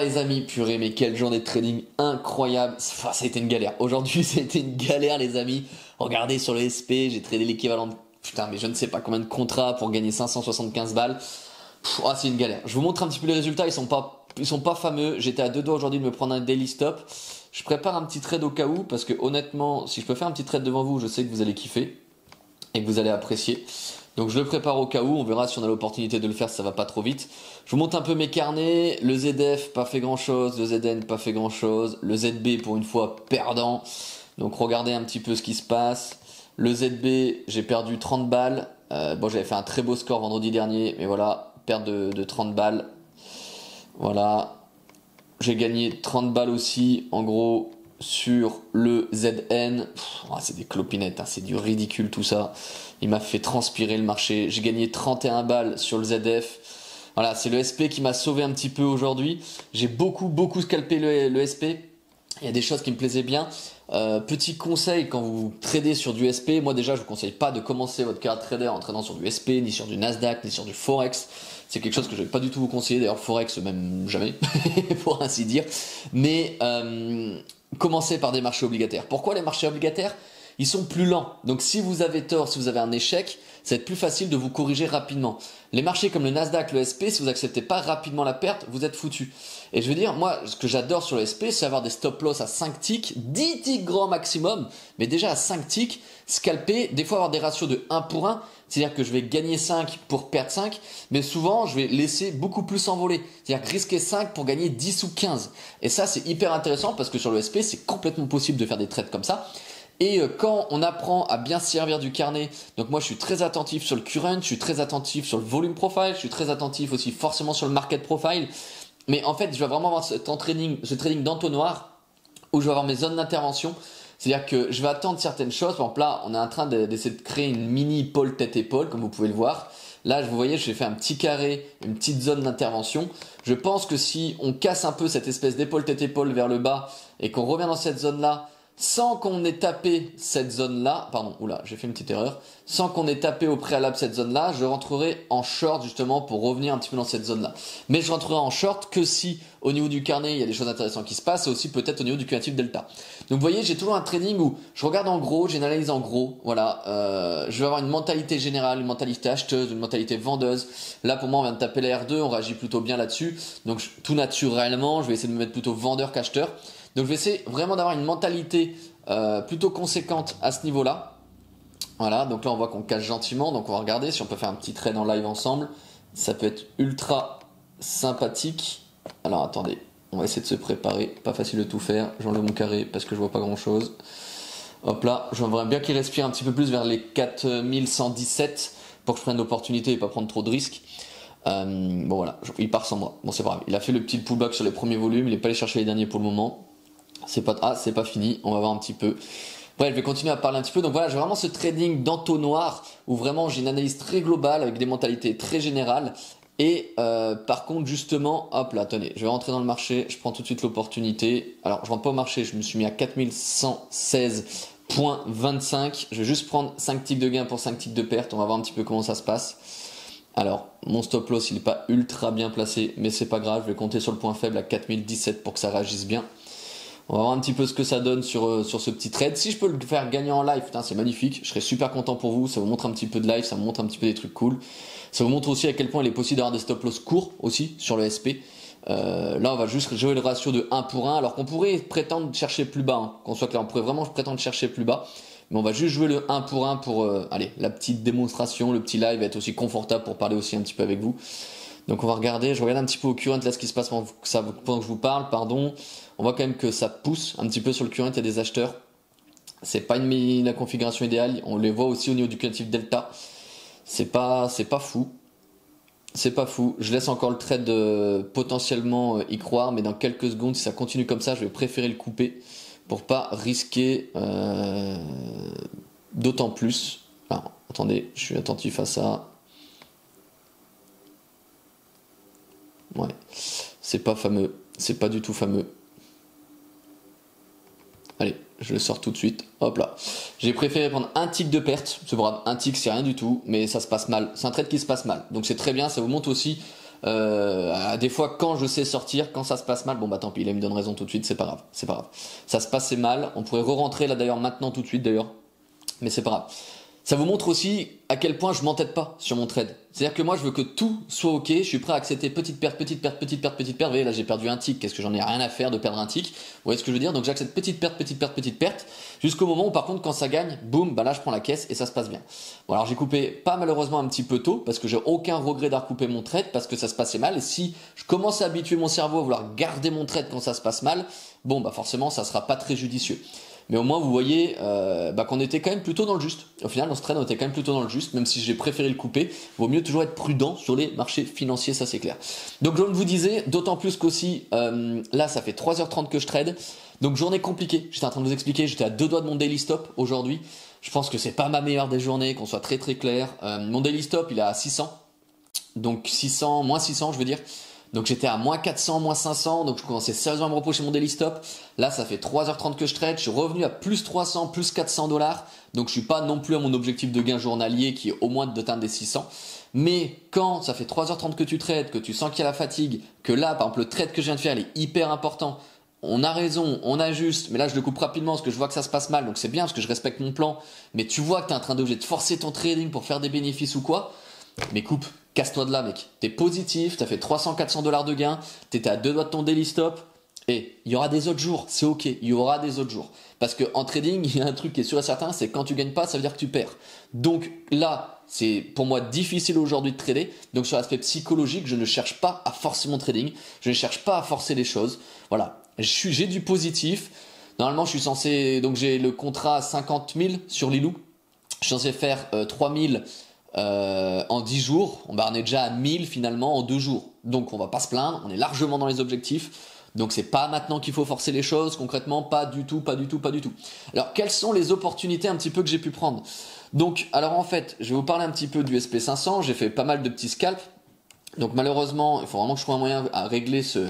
les amis, purée, mais quelle journée de trading incroyable. Enfin, ça a été une galère. Aujourd'hui, ça a été une galère les amis. Regardez sur le SP, j'ai tradé l'équivalent de... Putain, mais je ne sais pas combien de contrats pour gagner 575 balles. C'est une galère. Je vous montre un petit peu les résultats, ils sont pas fameux. J'étais à deux doigts aujourd'hui de me prendre un daily stop. Je prépare un petit trade au cas où, parce que honnêtement, si je peux faire un petit trade devant vous, je sais que vous allez kiffer et que vous allez apprécier. Donc je le prépare au cas où, on verra si on a l'opportunité de le faire si ça va pas trop vite. Je vous montre un peu mes carnets, le ZF pas fait grand chose, le ZN pas fait grand chose, le ZB pour une fois perdant. Donc regardez un petit peu ce qui se passe. Le ZB, j'ai perdu 30 balles. Bon, j'avais fait un très beau score vendredi dernier, mais voilà, perte de 30 balles. Voilà. J'ai gagné 30 balles aussi, en gros, sur le ZN. C'est des clopinettes, hein, c'est du ridicule tout ça. Il m'a fait transpirer le marché. J'ai gagné 31 balles sur le ZF. Voilà, c'est le SP qui m'a sauvé un petit peu aujourd'hui. J'ai beaucoup scalpé le SP. Il y a des choses qui me plaisaient bien. Petit conseil, quand vous tradez sur du SP, moi déjà je vous conseille pas de commencer votre carrière de trader en tradant sur du SP, ni sur du Nasdaq, ni sur du Forex. C'est quelque chose que je vais pas du tout vous conseiller, d'ailleurs Forex même jamais, pour ainsi dire. Mais commencez par des marchés obligataires. Pourquoi les marchés obligataires ? Ils sont plus lents. Donc si vous avez tort, si vous avez un échec, ça va être plus facile de vous corriger rapidement. Les marchés comme le Nasdaq, le SP, si vous acceptez pas rapidement la perte, vous êtes foutu. Et je veux dire, moi, ce que j'adore sur le SP, c'est avoir des stop loss à 5 ticks, 10 ticks grand maximum, mais déjà à 5 ticks, scalper, des fois avoir des ratios de 1 pour 1, c'est-à-dire que je vais gagner 5 pour perdre 5, mais souvent je vais laisser beaucoup plus s'envoler. C'est-à-dire risquer 5 pour gagner 10 ou 15. Et ça, c'est hyper intéressant parce que sur le SP, c'est complètement possible de faire des trades comme ça. Et quand on apprend à bien se servir du carnet, donc moi je suis très attentif sur le current, je suis très attentif sur le volume profile, je suis très attentif aussi forcément sur le market profile. Mais en fait, je vais vraiment avoir ce trading d'entonnoir où je vais avoir mes zones d'intervention. C'est-à-dire que je vais attendre certaines choses. Par exemple là, on est en train d'essayer de créer une mini épaule tête-épaule, comme vous pouvez le voir. Là, vous voyez, j'ai fait un petit carré, une petite zone d'intervention. Je pense que si on casse un peu cette espèce d'épaule tête-épaule vers le bas et qu'on revient dans cette zone-là, sans qu'on ait tapé cette zone-là, pardon, oula, j'ai fait une petite erreur, sans qu'on ait tapé au préalable cette zone-là, je rentrerai en short justement pour revenir un petit peu dans cette zone-là. Mais je rentrerai en short que si au niveau du carnet il y a des choses intéressantes qui se passent et aussi peut-être au niveau du cumulatif delta. Donc vous voyez, j'ai toujours un trading où je regarde en gros, j'analyse en gros, voilà, je vais avoir une mentalité générale, une mentalité acheteuse, une mentalité vendeuse. Là pour moi on vient de taper la R2, on réagit plutôt bien là-dessus, donc tout naturellement je vais essayer de me mettre plutôt vendeur qu'acheteur. Donc je vais essayer vraiment d'avoir une mentalité plutôt conséquente à ce niveau-là. Voilà, donc là on voit qu'on cache gentiment, donc on va regarder si on peut faire un petit trade en live ensemble. Ça peut être ultra sympathique. Alors attendez, on va essayer de se préparer, pas facile de tout faire. J'enlève mon carré parce que je vois pas grand-chose. Hop là, j'aimerais bien qu'il respire un petit peu plus vers les 4117 pour que je prenne l'opportunité et pas prendre trop de risques. Bon voilà, il part sans moi. Bon c'est pas grave, il a fait le petit pullback sur les premiers volumes, il n'est pas allé chercher les derniers pour le moment. C'est pas fini, on va voir un petit peu. Bref, je vais continuer à parler un petit peu. Donc voilà, j'ai vraiment ce trading d'entonnoir où vraiment j'ai une analyse très globale avec des mentalités très générales. Et par contre justement, hop là, attendez, je vais rentrer dans le marché, je prends tout de suite l'opportunité. Alors je rentre pas au marché, je me suis mis à 4116,25. Je vais juste prendre 5 ticks de gain pour 5 ticks de perte, on va voir un petit peu comment ça se passe. Alors, mon stop loss il n'est pas ultra bien placé, mais c'est pas grave, je vais compter sur le point faible à 4017 pour que ça réagisse bien. On va voir un petit peu ce que ça donne sur ce petit trade. Si je peux le faire gagner en live, putain, c'est magnifique. Je serais super content pour vous. Ça vous montre un petit peu de live, ça vous montre un petit peu des trucs cool. Ça vous montre aussi à quel point il est possible d'avoir des stop loss courts aussi sur le SP. Là, on va juste jouer le ratio de 1 pour 1. Alors qu'on pourrait prétendre chercher plus bas. Hein. Qu'on soit clair, on pourrait vraiment prétendre chercher plus bas. Mais on va juste jouer le 1 pour 1 pour allez, la petite démonstration. Le petit live va être aussi confortable pour parler aussi un petit peu avec vous. Donc on va regarder, je regarde un petit peu au current là ce qui se passe pendant que je vous parle, pardon. On voit quand même que ça pousse un petit peu sur le current, il y a des acheteurs. C'est pas la configuration idéale, on les voit aussi au niveau du cumulatif delta. C'est pas fou. C'est pas fou. Je laisse encore le trade potentiellement y croire, mais dans quelques secondes, si ça continue comme ça, je vais préférer le couper pour pas risquer d'autant plus. Alors, attendez, je suis attentif à ça. Ouais, c'est pas fameux, c'est pas du tout fameux. Allez, je le sors tout de suite. Hop là. J'ai préféré prendre un tick de perte. C'est brave, un tick c'est rien du tout, mais ça se passe mal. C'est un trade qui se passe mal. Donc c'est très bien, ça vous montre aussi Des fois, quand je sais sortir, quand ça se passe mal, bon bah tant pis, là il me donne raison tout de suite, c'est pas grave, c'est pas grave. Ça se passait mal, on pourrait re-rentrer là d'ailleurs maintenant tout de suite d'ailleurs, mais c'est pas grave. Ça vous montre aussi à quel point je m'entête pas sur mon trade. C'est-à-dire que moi, je veux que tout soit ok. Je suis prêt à accepter petite perte, petite perte, petite perte, petite perte. Vous voyez, là, j'ai perdu un tick. Qu'est-ce que j'en ai rien à faire de perdre un tick? Vous voyez ce que je veux dire? Donc, j'accepte petite perte, petite perte, petite perte. Jusqu'au moment où, par contre, quand ça gagne, boum, bah là, je prends la caisse et ça se passe bien. Bon, alors, j'ai coupé pas malheureusement un petit peu tôt parce que j'ai aucun regret d'avoir coupé mon trade parce que ça se passait mal. Et si je commence à habituer mon cerveau à vouloir garder mon trade quand ça se passe mal, bon, bah forcément, ça sera pas très judicieux. Mais au moins, vous voyez qu'on était quand même plutôt dans le juste. Au final, dans ce trade, on était quand même plutôt dans le juste, même si j'ai préféré le couper. Vaut mieux toujours être prudent sur les marchés financiers, ça c'est clair. Donc, comme je vous disais, d'autant plus qu'aussi, là, ça fait 3h30 que je trade. Donc, journée compliquée. J'étais en train de vous expliquer, j'étais à 2 doigts de mon daily stop aujourd'hui. Je pense que c'est pas ma meilleure des journées, qu'on soit très très clair. Mon daily stop, il est à 600. Donc, 600, moins 600, je veux dire. Donc j'étais à moins 400, moins 500, donc je commençais sérieusement à me reprocher mon daily stop. Là, ça fait 3h30 que je trade, je suis revenu à plus 300, plus 400 $. Donc je suis pas non plus à mon objectif de gain journalier qui est au moins d'atteindre des 600. Mais quand ça fait 3h30 que tu trades, que tu sens qu'il y a la fatigue, que là, par exemple, le trade que je viens de faire, il est hyper important. On a raison, on ajuste, mais là je le coupe rapidement parce que je vois que ça se passe mal, donc c'est bien parce que je respecte mon plan. Mais tu vois que tu es en train de forcer ton trading pour faire des bénéfices ou quoi. Mais coupe, casse-toi de là mec, t'es positif, t'as fait 300-400 $ de gain, t'étais à 2 doigts de ton daily stop, et il y aura des autres jours, c'est ok, il y aura des autres jours. Parce qu'en trading, il y a un truc qui est sûr et certain, c'est que quand tu gagnes pas, ça veut dire que tu perds. Donc là, c'est pour moi difficile aujourd'hui de trader, donc sur l'aspect psychologique, je ne cherche pas à forcer mon trading, je ne cherche pas à forcer les choses, voilà, j'ai du positif, normalement je suis censé, donc j'ai le contrat à 50 000 sur Lilou, je suis censé faire 3 000 en 10 jours, on est déjà à 1000 finalement en 2 jours. Donc on va pas se plaindre, on est largement dans les objectifs. Donc c'est pas maintenant qu'il faut forcer les choses, concrètement pas du tout, pas du tout, pas du tout. Alors quelles sont les opportunités un petit peu que j'ai pu prendre? Donc alors en fait, je vais vous parler un petit peu du SP500, j'ai fait pas mal de petits scalps. Donc malheureusement, il faut vraiment que je trouve un moyen à régler ce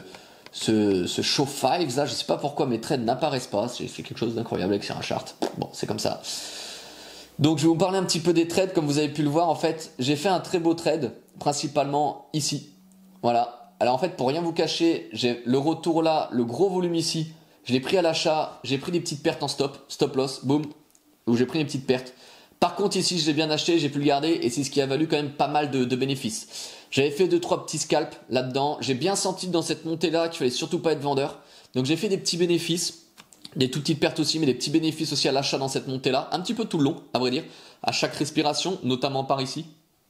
show 5 là, je sais pas pourquoi mes trades n'apparaissent pas, j'ai fait quelque chose d'incroyable avec sur un chart. Bon, c'est comme ça. Donc je vais vous parler un petit peu des trades, comme vous avez pu le voir en fait, j'ai fait un très beau trade, principalement ici, voilà. Alors en fait pour rien vous cacher, j'ai le retour là, le gros volume ici, je l'ai pris à l'achat, j'ai pris des petites pertes en stop loss, boum, où j'ai pris des petites pertes. Par contre ici je l'ai bien acheté, j'ai pu le garder et c'est ce qui a valu quand même pas mal de bénéfices. J'avais fait 2-3 petits scalps là-dedans, j'ai bien senti dans cette montée là qu'il fallait surtout pas être vendeur, donc j'ai fait des petits bénéfices. Des toutes petites pertes aussi, mais des petits bénéfices aussi à l'achat dans cette montée-là. Un petit peu tout le long, à vrai dire. À chaque respiration, notamment par ici.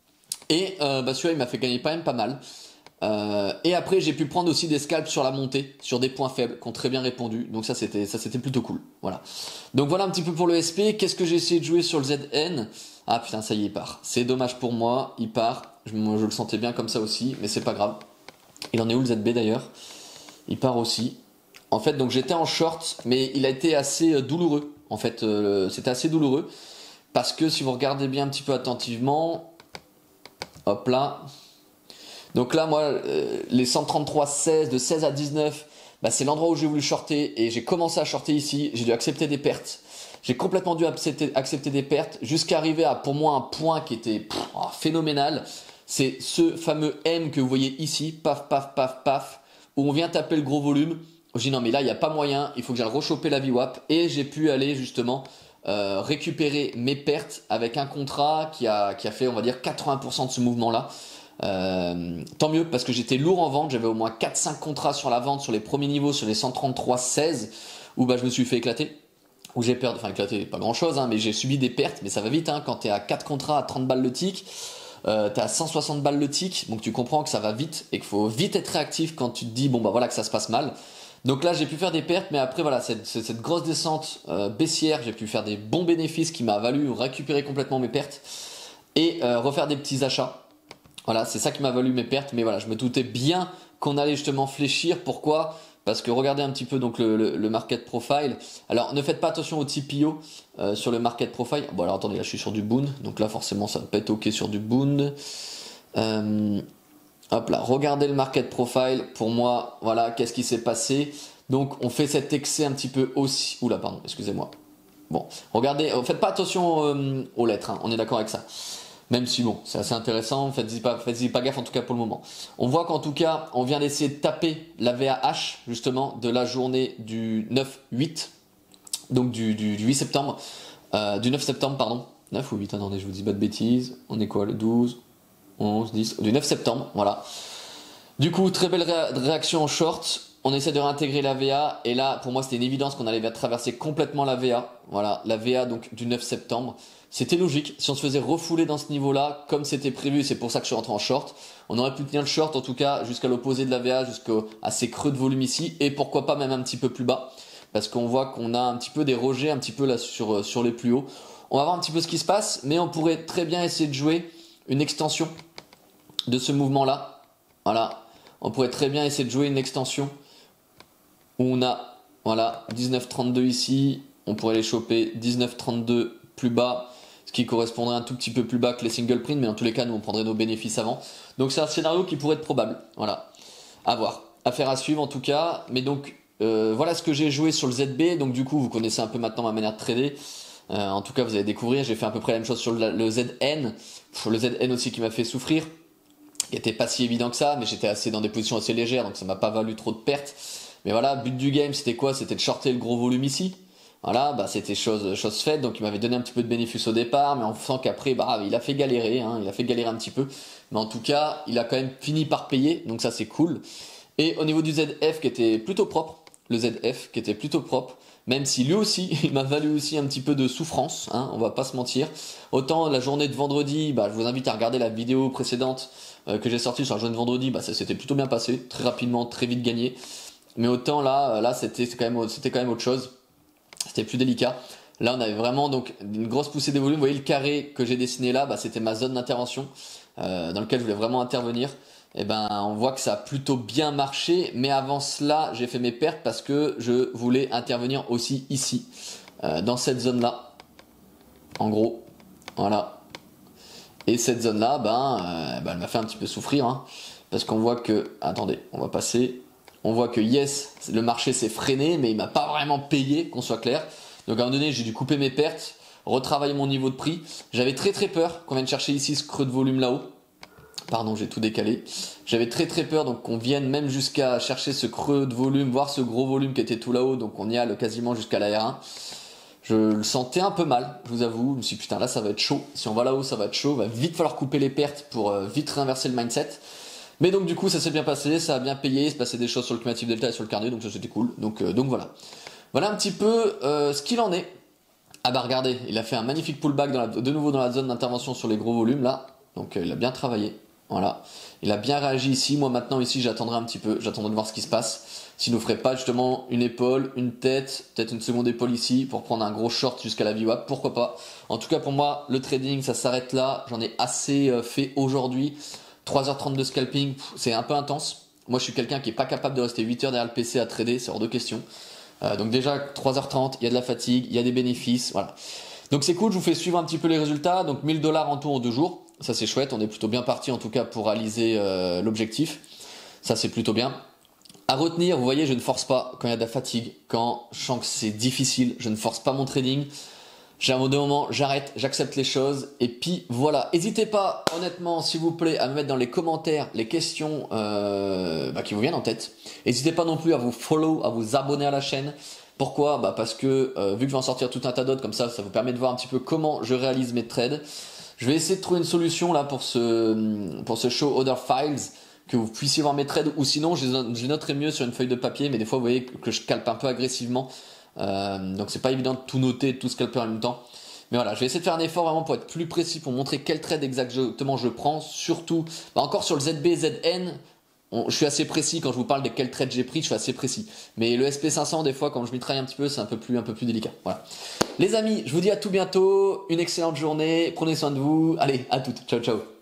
Et celui-là, il m'a fait gagner quand même pas mal. Et après, j'ai pu prendre aussi des scalps sur la montée, sur des points faibles, qui ont très bien répondu. Donc ça, c'était plutôt cool. Voilà. Donc voilà un petit peu pour le SP. Qu'est-ce que j'ai essayé de jouer sur le ZN? Ah putain, ça y est, il part. C'est dommage pour moi, il part. Je le sentais bien comme ça aussi, mais c'est pas grave. Il en est où le ZB d'ailleurs? Il part aussi. En fait, donc j'étais en short, mais il a été assez douloureux. En fait, c'était assez douloureux. Parce que si vous regardez bien un petit peu attentivement, hop là. Donc là, moi, les 133,16, de 16 à 19, bah, c'est l'endroit où j'ai voulu shorter. Et j'ai commencé à shorter ici. J'ai dû accepter des pertes. J'ai complètement dû accepter des pertes jusqu'à arriver à, pour moi, un point qui était phénoménal. C'est ce fameux M que vous voyez ici, paf, paf, paf, paf, où on vient taper le gros volume. J'ai dit non mais là il n'y a pas moyen, il faut que j'aille rechoper la VWAP et j'ai pu aller justement récupérer mes pertes avec un contrat qui a fait on va dire 80% de ce mouvement là. Tant mieux parce que j'étais lourd en vente, j'avais au moins 4-5 contrats sur la vente sur les premiers niveaux, sur les 133,16 où bah, je me suis fait éclater. Où j'ai perdu, enfin éclater pas grand chose hein, mais j'ai subi des pertes, mais ça va vite hein, quand tu es à 4 contrats à 30 balles le tick. T'es à 160 balles le tick, donc tu comprends que ça va vite et qu'il faut vite être réactif quand tu te dis bon bah voilà que ça se passe mal. Donc là j'ai pu faire des pertes, mais après voilà cette grosse descente baissière, j'ai pu faire des bons bénéfices qui m'a valu récupérer complètement mes pertes et refaire des petits achats. Voilà, c'est ça qui m'a valu mes pertes, mais voilà, je me doutais bien qu'on allait justement fléchir. Pourquoi? Parce que regardez un petit peu donc le market profile. Alors ne faites pas attention au TPO sur le market profile. Bon alors attendez, là je suis sur du Boon, donc là forcément ça va pas être ok sur du Boon. Hop là, regardez le market profile. Pour moi, voilà, qu'est-ce qui s'est passé? Donc on fait cet excès un petit peu aussi. Oula, pardon, excusez-moi. Bon, regardez, faites pas attention aux lettres, hein, on est d'accord avec ça. Même si bon, c'est assez intéressant, faites-y pas gaffe en tout cas pour le moment. On voit qu'en tout cas, on vient d'essayer de taper la VAH justement de la journée du 9-8, donc du 8 septembre, du 9 septembre pardon, 9 ou 8, attendez je vous dis pas de bêtises, on est quoi le 12, 11, 10, du 9 septembre, voilà. Du coup, très belle réaction en short. On essaie de réintégrer la VA et là, pour moi, c'était une évidence qu'on allait traverser complètement la VA. Voilà, la VA donc du 9 septembre. C'était logique. Si on se faisait refouler dans ce niveau-là, comme c'était prévu, c'est pour ça que je suis rentré en short. On aurait pu tenir le short, en tout cas, jusqu'à l'opposé de la VA, jusqu'à ces creux de volume ici et pourquoi pas même un petit peu plus bas, parce qu'on voit qu'on a un petit peu des rejets un petit peu là sur les plus hauts. On va voir un petit peu ce qui se passe, mais on pourrait très bien essayer de jouer une extension de ce mouvement-là. Voilà. On pourrait très bien essayer de jouer une extension où on a, voilà, 19,32 ici. On pourrait les choper 19,32 plus bas, ce qui correspondrait un tout petit peu plus bas que les single print, mais en tous les cas, nous, on prendrait nos bénéfices avant. Donc, c'est un scénario qui pourrait être probable. Voilà. À voir. Affaire à suivre, en tout cas. Mais donc, voilà ce que j'ai joué sur le ZB. Donc, du coup, vous connaissez un peu maintenant ma manière de trader. En tout cas, vous allez découvrir. J'ai fait à peu près la même chose sur le ZN. Le ZN aussi qui m'a fait souffrir, qui était pas si évident que ça, mais j'étais dans des positions assez légères, donc ça m'a pas valu trop de pertes. Mais voilà, but du game, c'était quoi? C'était de shorter le gros volume ici. Voilà, bah c'était chose faite, donc il m'avait donné un petit peu de bénéfice au départ, mais en sent qu'après, bah il a fait galérer, hein, il a fait galérer un petit peu. Mais en tout cas, il a quand même fini par payer, donc ça c'est cool. Et au niveau du ZF qui était plutôt propre, le ZF qui était plutôt propre, même si lui aussi, il m'a valu aussi un petit peu de souffrance, hein, on va pas se mentir. Autant la journée de vendredi, bah je vous invite à regarder la vidéo précédente que j'ai sortie sur la journée de vendredi, bah ça s'était plutôt bien passé, très rapidement, très vite gagné. Mais autant là c'était quand même autre chose, c'était plus délicat. Là on avait vraiment donc une grosse poussée des volumes. Vous voyez le carré que j'ai dessiné là, bah, c'était ma zone d'intervention dans lequel je voulais vraiment intervenir. Et ben on voit que ça a plutôt bien marché, mais avant cela j'ai fait mes pertes parce que je voulais intervenir aussi ici, dans cette zone là, en gros, voilà. Et cette zone là, elle m'a fait un petit peu souffrir, hein, parce qu'on voit que, attendez, on va passer, on voit que yes, le marché s'est freiné, mais il m'a pas vraiment payé, qu'on soit clair. Donc à un moment donné j'ai dû couper mes pertes, retravailler mon niveau de prix. J'avais très peur qu'on vienne chercher ici ce creux de volume là-haut. Pardon, j'ai tout décalé. J'avais très peur donc qu'on vienne même jusqu'à chercher ce creux de volume, voir ce gros volume qui était tout là-haut, donc on y a quasiment jusqu'à la R1. Je le sentais un peu mal, je vous avoue. Je me suis dit putain là ça va être chaud. Si on va là-haut ça va être chaud. Va vite falloir couper les pertes pour vite réinverser le mindset. Mais donc du coup ça s'est bien passé, ça a bien payé. Il se passait des choses sur le cumulatif delta et sur le carnet, donc ça c'était cool. Donc voilà. Voilà un petit peu ce qu'il en est. Ah bah regardez, il a fait un magnifique pullback de nouveau dans la zone d'intervention sur les gros volumes là. Donc il a bien travaillé. Voilà, il a bien réagi ici. Moi maintenant ici j'attendrai un petit peu, j'attendrai de voir ce qui se passe. S'il nous ferait pas justement une épaule, une tête, peut-être une seconde épaule ici pour prendre un gros short jusqu'à la VWAP, pourquoi pas. En tout cas pour moi le trading ça s'arrête là, j'en ai assez fait aujourd'hui. 3h30 de scalping, c'est un peu intense. Moi je suis quelqu'un qui est pas capable de rester 8 heures derrière le PC à trader, c'est hors de question. Donc déjà 3h30, il y a de la fatigue, il y a des bénéfices, voilà. Donc c'est cool, je vous fais suivre un petit peu les résultats. Donc 1000 $ en tout en 2 jours. Ça c'est chouette, on est plutôt bien parti en tout cas pour réaliser l'objectif. Ça c'est plutôt bien. À retenir, vous voyez, je ne force pas quand il y a de la fatigue, quand je sens que c'est difficile, je ne force pas mon trading. J'ai un moment, j'arrête, j'accepte les choses et puis voilà. N'hésitez pas, honnêtement, s'il vous plaît, à me mettre dans les commentaires les questions qui vous viennent en tête. N'hésitez pas non plus à vous follow, à vous abonner à la chaîne. Pourquoi? Parce que vu que je vais en sortir tout un tas d'autres comme ça vous permet de voir un petit peu comment je réalise mes trades. Je vais essayer de trouver une solution là pour ce show other files, que vous puissiez voir mes trades, ou sinon je les noterai mieux sur une feuille de papier, mais des fois vous voyez que je scalpe un peu agressivement, donc c'est pas évident de tout noter, de tout scalper en même temps. Mais voilà, je vais essayer de faire un effort vraiment pour être plus précis, pour montrer quel trade exactement je prends, surtout encore sur le ZB, ZN. Je suis assez précis quand je vous parle de quel trade j'ai pris, je suis assez précis. Mais le SP500, des fois, quand je m'y travaille un petit peu, c'est un peu plus délicat. Voilà. Les amis, je vous dis à tout bientôt, une excellente journée, prenez soin de vous. Allez, à toutes, ciao ciao.